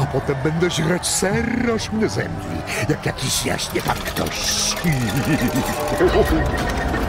a potem będę żreć ser, aż mnie zemdli, jak jakiś jaśnie tam ktoś.